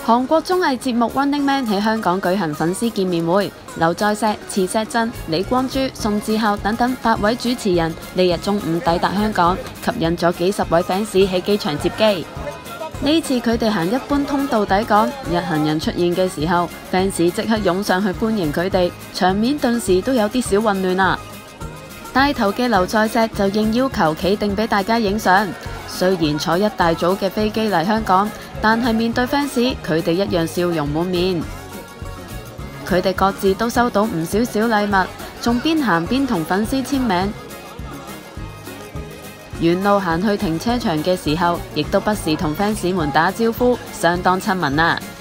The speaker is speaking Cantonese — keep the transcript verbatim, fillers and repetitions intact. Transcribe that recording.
韓國綜藝節目《Running Man》喺香港舉行粉絲見面會，劉在石、池錫振、李光洙、宋智孝等等八位主持人呢日中午抵達香港，吸引咗幾十位 fans 喺機場接機。呢次佢哋行一般通道抵港，一行人出現嘅時候 ，fans 即刻湧上去歡迎佢哋，場面頓時都有啲小混亂啦。帶頭嘅劉在石就應要求企定俾大家影相。雖然坐一大組嘅飛機嚟香港，但係面對 fans， 佢哋一樣笑容滿面。佢哋各自都收到唔少小禮物，仲邊行邊同粉絲簽名。沿路行去停車場嘅時候，亦都不時同 fans 們打招呼，相當親民啊！